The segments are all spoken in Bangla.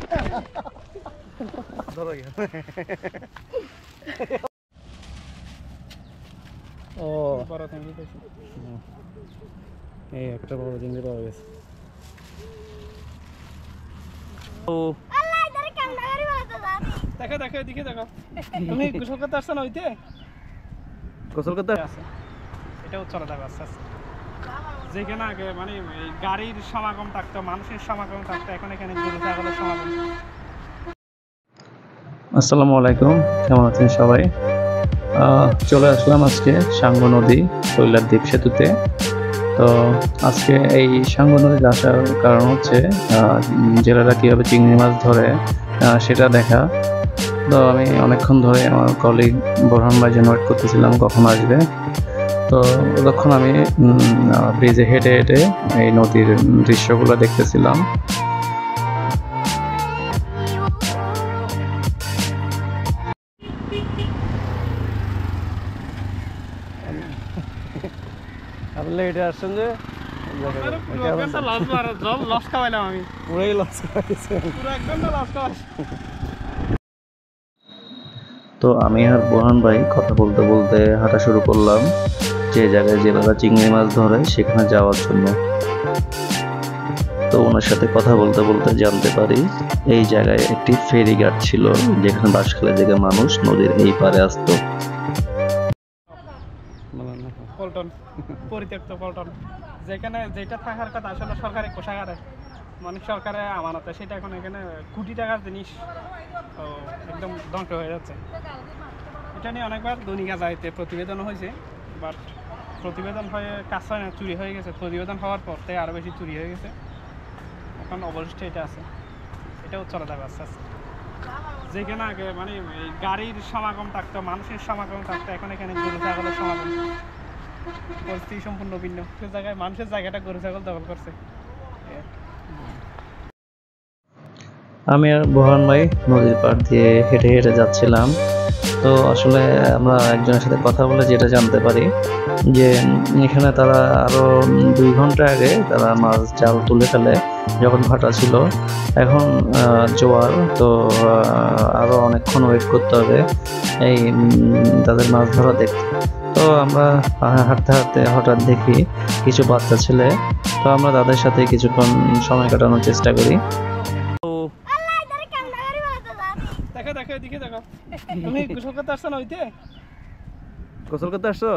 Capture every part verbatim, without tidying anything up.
ও এই একটা বড় চিংড়ি পাওয়া গেছে। দেখো দেখো এদিকে দেখো, তুমি গোসল করতে আসছো না? ওইতে গোসল করতে আছে, এটাও চলে যাবে আস্তে আস্তে। যেখানে আগে মানে এই গাড়ির সমাগম থাকতো, মানুষের সমাগম থাকতো, এখন এখানে গরু ছাগলের সমাগম। আসসালামু আলাইকুম, কেমন আছেন সবাই? চলে আসলাম আজকে সাঙ্গু নদী শৈলার দ্বীপ সেতুতে। তো আজকে এই সাঙ্গু নদীতে আসার কারণ হচ্ছে জেলেরা কীভাবে চিংড়ি মাছ ধরে সেটা দেখা। তো আমি অনেকক্ষণ ধরে আমার কলিগ বোরহান ভাই জন্য ওয়েট করতেছিলাম কখন আসবে। তো তখন আমি ব্রিজে হেঁটে হেঁটে এই নদীর দৃশ্যগুলো দেখতেছিলাম। আপনি লেটে আসছেন যে লস খাওয়াইলাম আমি, পুরাই লস খাওয়াইছে। পুরো এক ঘন্টা লস খাওয়াইছি। তো আমি আর বোরহান ভাই কথা বলতে বলতে হাঁটা শুরু করলাম যে জায়গায় জেলেরা চিংড়ি মাছ ধরে সেখানে যাওয়ার জন্য। তো ওনার সাথে কথা বলতে বলতে জানতে পারি এই জায়গায় একটি ফেরিঘাট ছিল যেখানে বাঁশখালী থেকে মানুষ নদীর এই পারে আসতো। পল্টন, পরিত্যক্ত পল্টন, যেখানে যেটা থাকার কথা আসলে সরকারি কোষাগারে, মানে সরকারের আমানতে, সেটা এখন এখানে কোটি টাকার জিনিস একদম ধ্বংস হয়ে যাচ্ছে। এটা নিয়ে অনেকবার দৈনিক আজাইতে প্রতিবেদন হয়েছে, বাট প্রতিবেদন হয়ে কাজ হয় না, চুরি হয়ে গেছে। প্রতিবেদন হওয়ার পর থেকে আরও বেশি চুরি হয়ে গেছে। এখন অবশিষ্ট এটা আছে, এটাও চলে যাবে আস্তে আস্তে। যেখানে আগে মানে এই গাড়ির সমাগম থাকতো, মানুষের সমাগম থাকতো, এখন এখানে গরু ছাগলের সমাগম। পরিস্থিতি সম্পূর্ণ ভিন্ন। সে জায়গায় মানুষের জায়গাটা গরু ছাগল দখল করছে। আমি আর বোরহান ভাই নদীর পাড় দিয়ে হেঁটে হেঁটে যাচ্ছিলাম। তো আসলে আমরা একজনের সাথে কথা বলে যেটা জানতে পারি যে এখানে তারা আরও দুই ঘন্টা আগে তারা মাছ জাল তুলে ফেলে যখন ভাটা ছিল। এখন জোয়ার, তো আরও অনেকক্ষণ ওয়েট করতে হবে এই তাদের মাছ ধরা দেখতে। তো আমরা হাঁটতে হাঁটতে হঠাৎ দেখি কিছু বাচ্চা ছেলে। তো আমরা তাদের সাথে কিছুক্ষণ সময় কাটানোর চেষ্টা করি। দেখো দেখো এদিকে দেখো, তুমি গোসল করতে আসছো না? ওইতে গোসল করতে আসছো?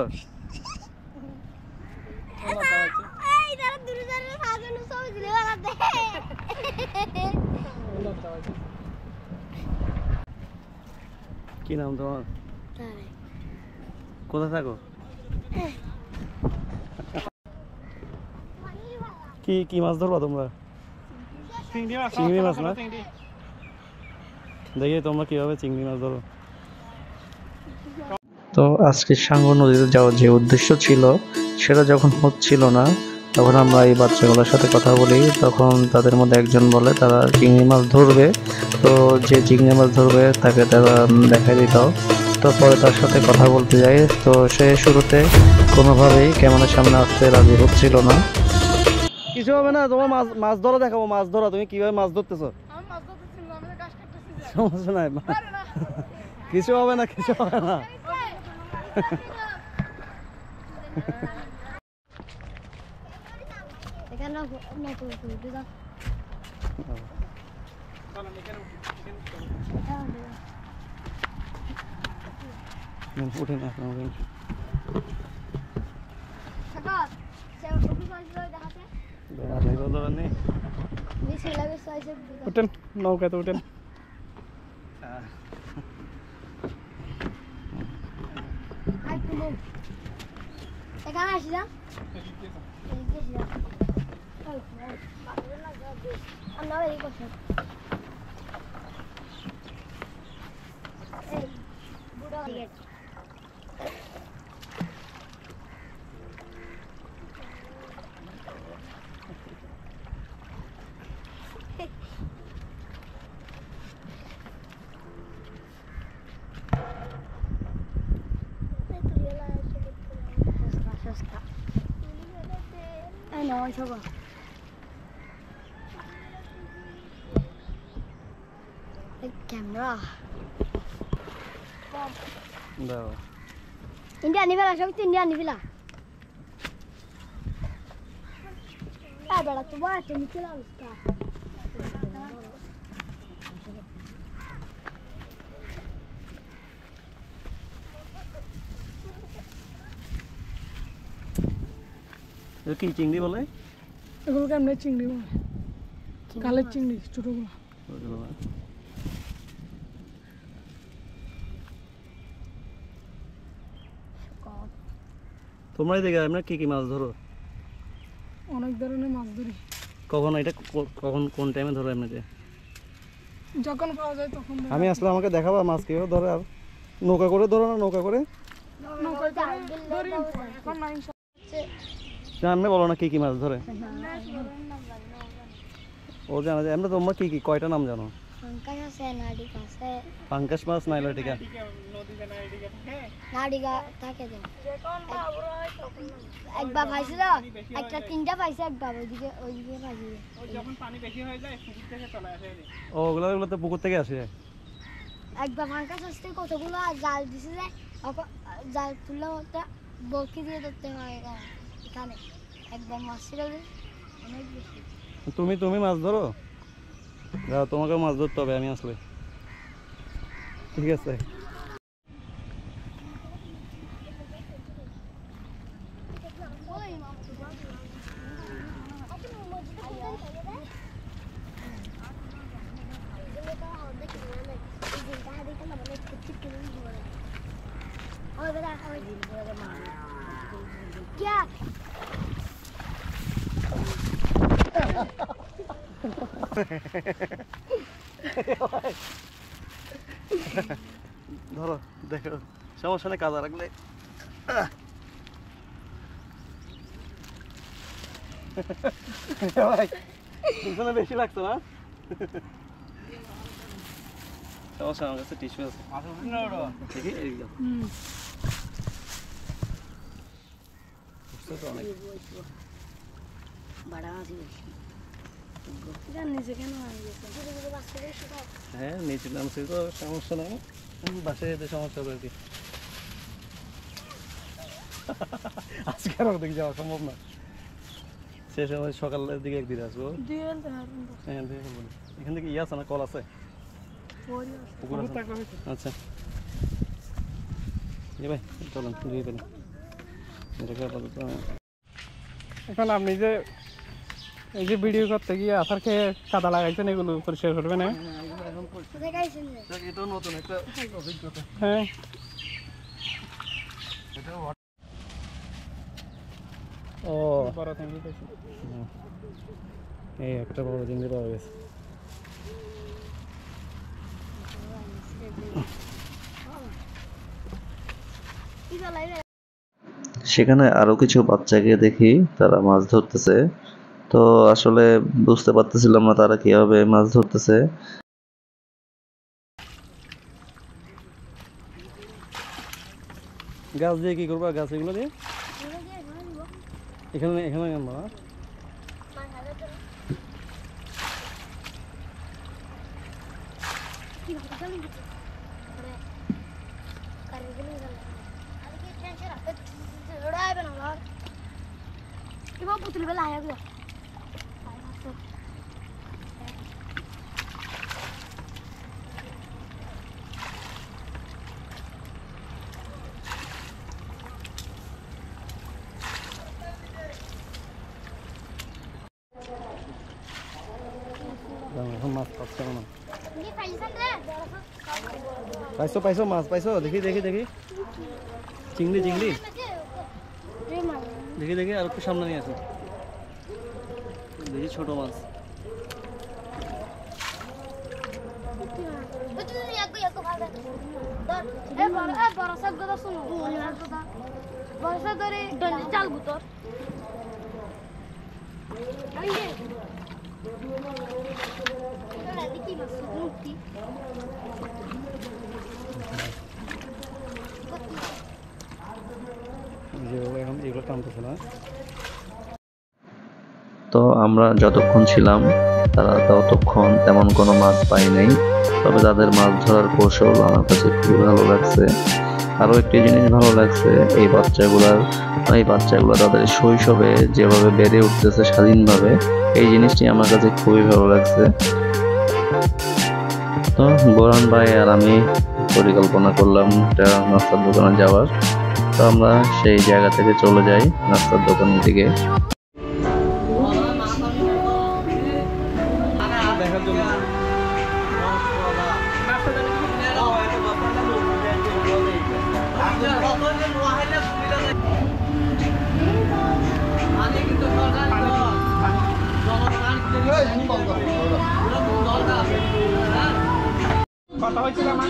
কি নাম তোমার? কোথায় থাকো? কি কি মাছ ধরবা তোমরা? চিংড়ি মাছ না? দেখি তোমরা কিভাবে চিংড়ি মাছ ধরো। তো আজকে সাঙ্গু নদীতে যাওয়ার যে উদ্দেশ্য ছিল সেটা যখন হচ্ছিল না, তখন আমরা এই বাচ্চাগুলোর সাথে কথা বলি। তখন তাদের মধ্যে একজন বলে তারা চিংড়ি মাছ ধরবে। তো যে চিংড়ি মাছ ধরবে তাকে তারা দেখাই দিত। তো পরে তার সাথে কথা বলতে যাই, তো সে শুরুতে কোনোভাবেই ক্যামেরার সামনে আসতে রাজি হচ্ছিল না। কিছু হবে না, তোমার মাছ মাছ ধরা দেখাবো। মাছ ধরা, তুমি কিভাবে মাছ ধরতেছো? সমস্যা নাই, কিছু হবে না, কিছু হবে না। উঠে না উঠেন, নৌকাতে উঠেন। এখানে আসলাম, আমরা এই বসে এই বুড়ো গেট I know, I saw. Camera দাও ইন্ডিয়া নিবেলা সব ইন্ডিয়া নিবেলা আ বড় তো বাট নিচে লাগা এ কি চিংড়ি বলে এগুলো কেমনে চিংড়ি বলে কালের চিংড়ি ছোটগুলো তোমরা এদিকে আমরা কি কি মাছ ধরো অনেক ধরনের মাছ ধরি কখন এটা ক- কখন কোন টাইমে ধরো এমনিতে যখন পাওয়া যায় তখন ধরি। আমি আসলে আমাকে দেখাবা মাছ কিভাবে ধরে আর নৌকা করে ধরো না নৌকা করে নৌকায় করে ধরি এখন নাই জানলে বলো না কি কি মাছ ধরে ও জানা যায় আমরা তোমরা কি কি কয়টা নাম জানো সংকাশ আছে নাডিক আছে পাঙ্কাশ মাছ নাইলাটিকা নদীতে না এদিকে থাকে নাডিকা থাকে যে একবার পাইছিল একটা তিনটা পাইছে একবার ওইদিকে ওইদিকে পাইছে ওই যখন পানি বেশি হয়ে যায় পুকুর থেকে চলে আসে এদিকে। ও ওগুলো ওগুলো তো পুকুর থেকে আসে একবার ফাঙ্কাস আসতে কতগুলো জাল দিছে যে অক- জাল তুললে ওটা বরকি দিয়ে ধরতে হয় এখানে। এখানে একবার মাছ ছিল যে অনেক বেশি তুমি তুমি মাছ ধরো যাও তোমাকে মাছ ধরতে হবে আমি আসলে ঠিক আছে क्या ধরো দেখো সমস্যা নেই কাদা রাখলে পিছনে বেশি লাগতো না সমস্যা আমার কাছে টিস্যু আছে দেখি এই দাও। বুঝছো তো অনেক बड़ा आदि নিচে কেন হ্যাঁ নিচে নামছে তো সমস্যা নাই বাসায় যেতে সমস্যা হবে আর কি আজকে আর ওদিকে যাওয়া সম্ভব না সে সময় সকালের দিকে একদিন আসবো হ্যাঁ দেখে বলি এখান থেকে ইয়ে আছে না কল আছে পুকুর আছে? আচ্ছা জি ভাই চলুন দিয়ে পেলাম এটাকে আপাতত এখন আপনি যে এই যে ভিডিও করতে গিয়ে আসার খেয়ে কাদা লাগাইছেন এগুলো পরিষ্কার করবে না এটাও নতুন একটা অভিজ্ঞতা হ্যাঁ ও বড় চিংড়ি পেয়েছি এই একটা বড় চিংড়ি পাওয়া গেছে সেখানে আরো কিছু বাচ্চাকে দেখি তারা মাছ ধরতেছে তো আসলে বুঝতে পারতেছিলাম না তারা কিভাবে মাছ ধরতেছে গাছ দিয়ে কি করবা গাছ এগুলো দিয়ে এখানে এখানে আনবা না Ibu putul belah ya gue. এখন মাছ পাচ্ছে না Ini paisan deh. পাইছো পাইছো মাছ পাইছো দেখি দেখি দেখি চিংড়ি চিংড়ি দেখি দেখি আর একটু সামনে নিয়ে আসো দেখি ছোট মাছ Betul nih aku ya aku ada. Dor, eh baru eh baru saya gue langsung. Baru saya dari dan cal butor. Ayo. Kita lihat iki masuk mukti. এখন এগুলো টানতেছে না তো আমরা যতক্ষণ ছিলাম তারা ততক্ষণ তেমন কোনো মাছ পায় নাই, তবে তাদের মাছ ধরার কৌশল আমার কাছে খুবই ভালো লাগছে। আরও একটি জিনিস ভালো লাগছে, এই বাচ্চাগুলার এই বাচ্চাগুলো তাদের শৈশবে যেভাবে বেড়ে উঠতেছে স্বাধীনভাবে, এই জিনিসটি আমার কাছে খুবই ভালো লাগছে। তো বোরহান ভাই আর আমি পরিকল্পনা করলাম একটা নাস্তার দোকানে যাওয়ার। তো আমরা সেই জায়গা থেকে চলে যাই নাস্তার দোকানের দিকে। দেখার জন্য কথা হয়েছিল আমার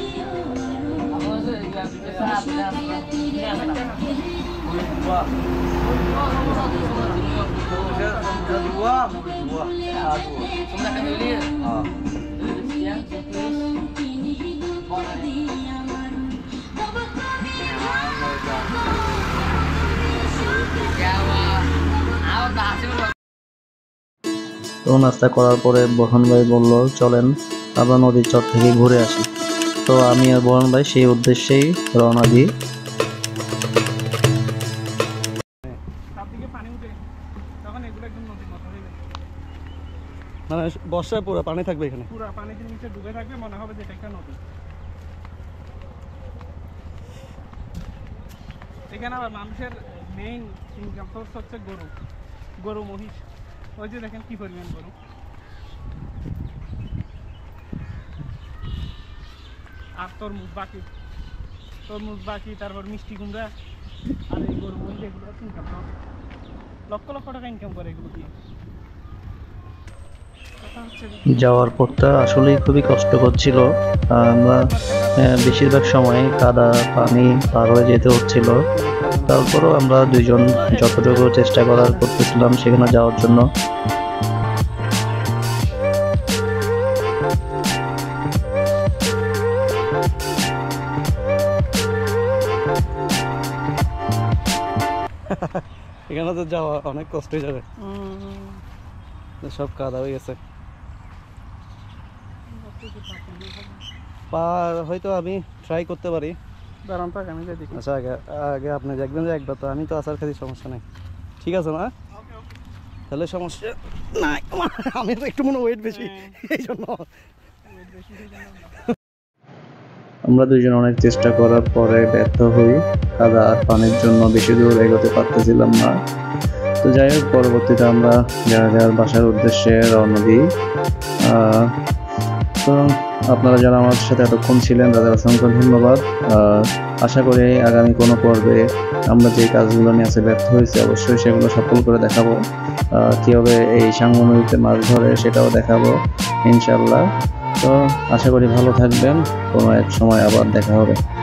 তো নাস্তা করার পরে বোরহান ভাই বলল চলেন আমরা নদীর চর থেকে ঘুরে আসি। তো আমি আর বোরহান ভাই সেই উদ্দেশ্যেই রওনা দিই। পানি উঠে তখন এগুলো একদম নদীর মতো হয়ে যাবে, মানে বর্ষায় পুরো পানি থাকবে এখানে। পুরো পানিতে নিচে ডুবে থাকবে, মনে হবে যে এটা একটা নদী। এখানে আবার মানুষের মেইন ইনকাম সোর্স হচ্ছে গরু, গরু মহিষ। ওই যে দেখেন কি পরিমাণ গরু। আর তরমুজ বাকি, তরমুজ বাকি, তারপর মিষ্টি কুমড়া, আর এই গরু মহিষ, এগুলো ইনকাম লক্ষ লক্ষ টাকা ইনকাম করে এগুলো দিয়ে। যাওয়ার পথটা আসলেই খুবই কষ্টকর ছিল। আমরা আহ, বেশিরভাগ সময় কাদা পানি পার হয়ে যেতে হচ্ছিল। তারপরও আমরা দুইজন যতটুকু চেষ্টা করার করতেছিলাম সেখানে যাওয়ার জন্য। এখানে তো যাওয়া অনেক কষ্ট হয়ে যাবে, সব কাদা হয়ে গেছে। পার হয়তো আমি ট্রাই করতে পারি। দাঁড়ান তো আমি যাই দেখি। আচ্ছা আগে আগে আপনি দেখবেন যে একবার, তো আমি তো আসার খালি সমস্যা নেই, ঠিক আছে না? তাহলে সমস্যা নাই, আমি তো একটু মনে ওয়েট বেশি এই জন্য। আমরা দুইজন অনেক চেষ্টা করার পরে ব্যর্থ হই, কাদা আর পানির জন্য বেশি দূর এগোতে পারতেছিলাম না। তো যাই হোক, পরবর্তীতে আমরা যার যার বাসার উদ্দেশ্যে রওনা দিই। আহ, তো আপনারা যারা আমার সাথে এতক্ষণ ছিলেন তাদের অসংখ্য ধন্যবাদ। আহ, আশা করি আগামী কোনো পর্বে আমরা যে কাজগুলো নিয়ে আছে ব্যর্থ হয়েছি অবশ্যই সেগুলো সফল করে দেখাবো। আহ, কীভাবে এই সাঙ্গু নদীতে মাছ ধরে সেটাও দেখাবো ইনশাল্লাহ। তো আশা করি ভালো থাকবেন, কোনো এক সময় আবার দেখা হবে।